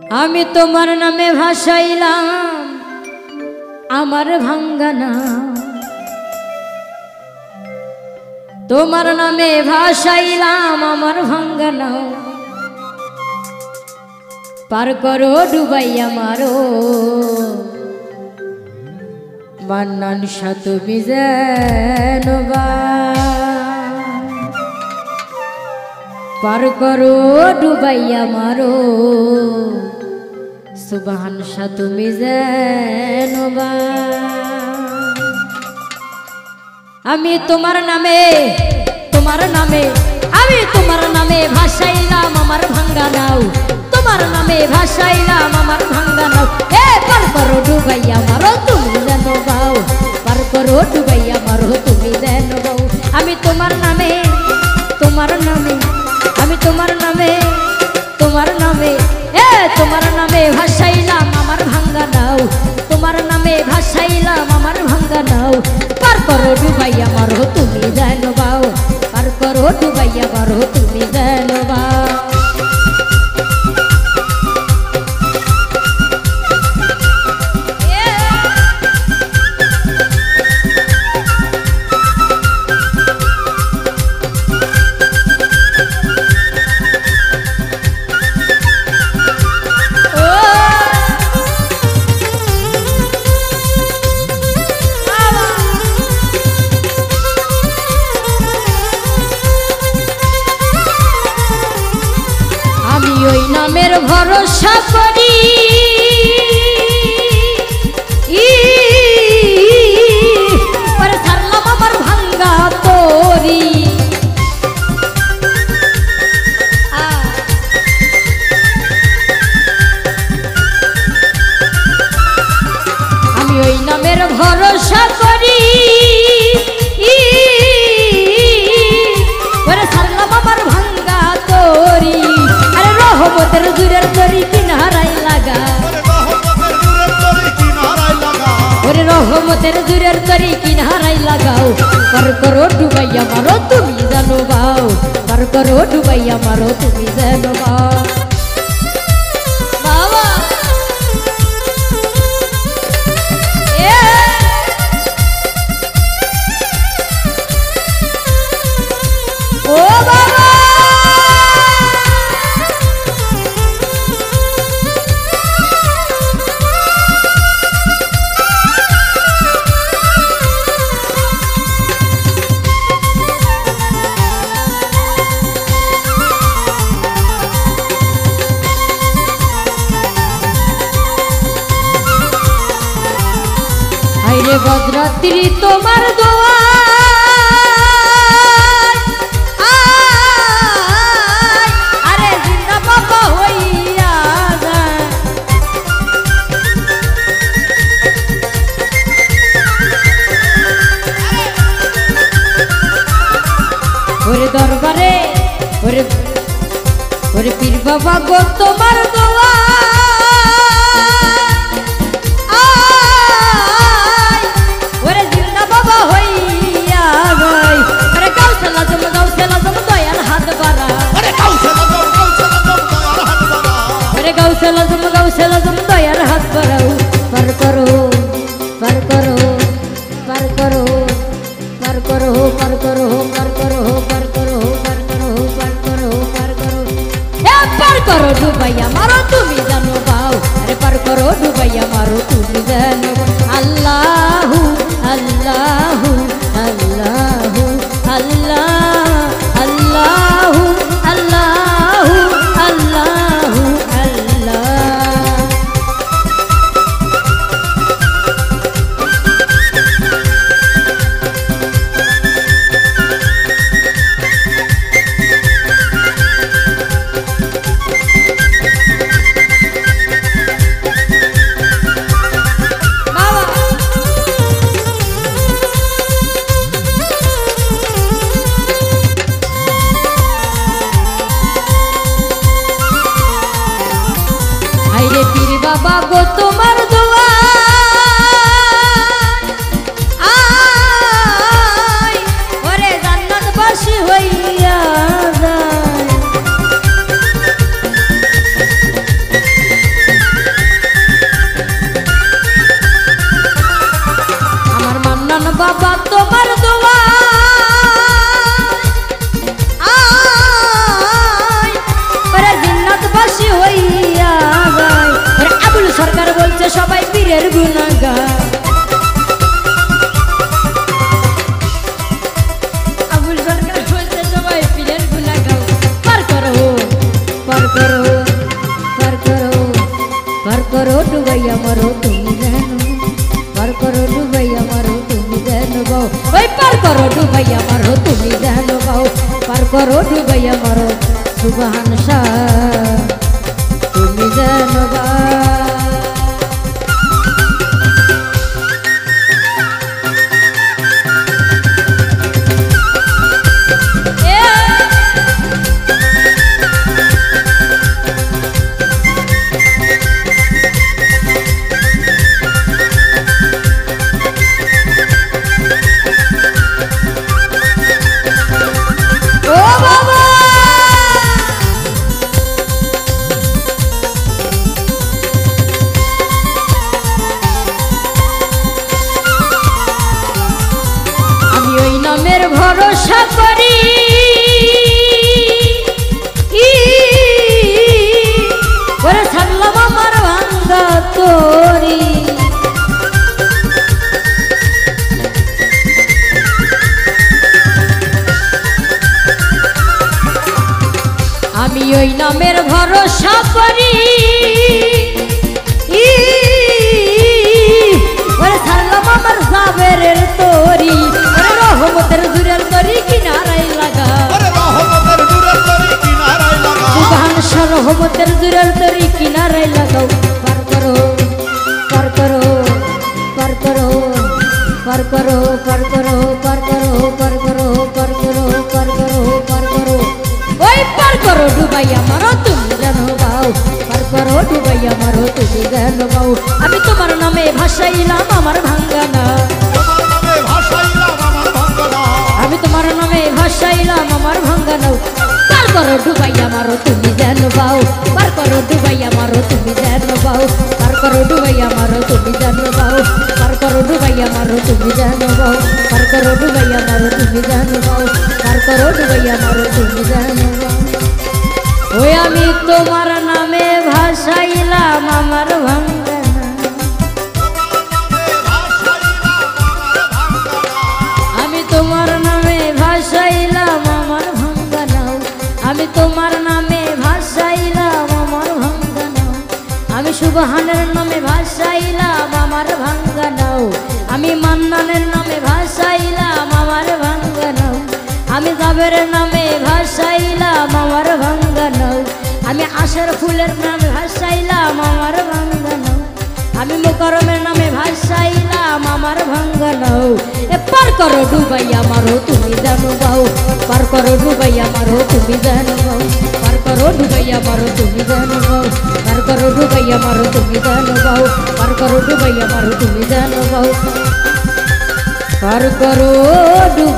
আমি তোমার নামে ভাসাইলাম আমার ভাঙ্গানা, তোমার নামে ভাসাইলাম আমার ভাঙ্গানা, পার করো ডুবাইয়া মারো মান্নান শাহ তুমি যেন পার করো ডুবাইয়া মারো সুবহান শাহ তুমি যেন আমি তোমার নামে আমি তোমার নামে ভাসাইলাম আমার ভাঙ্গা নাও, তোমার নামে ভাসাইলাম আমার ভাঙ্গা নাও। পার করো ডুবাইয়া মারো তুমি যেন বাও, পার করো ডুবাইয়া মারো তুমি যেন বাও। আমি তোমার নামে আমি তোমার নামে তোমার নামে ভাসাইলাম আমার ভাঙ্গা নাও, তোমার নামে ভাসাইলাম আমার ভাঙ্গা নাও। পার করো ডুবাইয়া মারো তুমি যেন বাও, পার করো ডুবাইয়া মারো তুমি যেন বাও। ওই নামের ভরসা করি পরে ছাড়লাম আমার ভাঙ্গা তরি, আমি ওই নামের ভরসা করি পরে ছাড়লাম আমার ভাঙ্গা তরি। রহমতের জুরের তরি কিনারাই লাগা, ওরে রহমতের জুরের তরি কিনারাই লাগাও। পার করো ডুবাইয়া মারো তুমি জানো বাও, পার করো ডুবাইয়া মারো তুমি জানো বাও। বাবা ও বাবা রে বজরাত্রি তোমার দোয়া আরে জিন্দা বাবা হইয়া যায়, ওরে দরবারে ওরে পীর বাবা গো তোমার দোয়া দয়ার হাত বাড়াও। পার করো পার করো পার করো পার করো পার করো পার করো পার করো পার করো পার করো পার করো পার করো ডুবাইয়া মারো তুমি জানো বাও, আরে পার করো ডুবাইয়া মারো তুমি জানো। আল্লাহু আল্লাহু আল্লাহু আল্লাহ আল্লাহু আল্লাহু আল্লাহু আল্লাহ। বাবা গো তোমার দোয়া ওরে জান্নাতবাসী হইয়া যায়, পীরের গুনাহগার আবুল সরকার বলছে সবাই পীরের গুনাহগার পার করো পার করো পার করো পার করো ডুবাইয়া মারো তুমি জানো পার করো ডুবাইয়া মারো তুমি জানো বাও ওই পার করো ডুবাইয়া মারো তুমি জানো বাও পার করো ডুবাইয়া মারো সুবহান শাহ তুমি জানো বাও ভরসা করি ওরে ছাড়লাম আমার ভাঙ্গা তোরি আমি ওই নামের ভরসা করি ওরে ছাড়লাম আমার জাবেরের তোরি রহমতের জুরেল তরি কিনারাই লাগা সুবহান শাহ রহমতের জুরেল তরি কিনারাই লাগাও পার করো পার করো পার করো পার করো পার করো পার করো পার করো পার করো পার করো পার করো ওই পার করো ডুবাইয়া মারো তুমি জানো বাও পার করো ডুবাইয়া মারো তুমি জানো বাও আমি তোমার নামে ভাসাইলাম আমার ভাঙ্গানা আমি তোমার নামে ভাসাইলাম আমার ভাঙ্গানো পার করো ডুবাইয়া মারো তুমি জানো বাও পার করো ডুবাইয়া মারো তুমি জানো বাও পার করো ডুবাইয়া মারো তুমি জানো বাও পার করো ডুবাইয়া মারো তুমি জানো বাও পার করো ডুবাইয়া মারো তুমি জানো বাও পার করো ডুবাইয়া মারো তুমি জানো বাও ওই আমি তোমার নামে ভাসাইলাম আমার ভাঙ্গানা আমি তোমার নামে ভাসাইলাম আমার ভাঙ্গানাও আমি তোমার নামে ভাসাইলাম আমার ভাঙ্গানাও আমি সুবহানের নামে ভাসাইলাম আমার ভাঙ্গানাও আমি মান্নানের নামে ভাসাইলাম আমার ভাঙ্গানাও আমি জাবেরের নামে ভাসাইলাম আমার ভাঙ্গানাও আমি আশার ফুলের নামে ভাসাইলাম আমার ভাঙ্গানাও আমি মুকরমের নামে ভাসাইলাম আমার ভাঙ্গানাও এ পার করো ডুবাইয়া মারো তুমি জানো বাও পার করো ডুবাইয়া মারো তুমি জানো বাও পার করো ডুবাইয়া মারো তুমি জানো বাও পার করো ডুবাইয়া মারো তুমি জানো বাও পার করো ডুবাইয়া মারো তুমি জানো বাও পার করো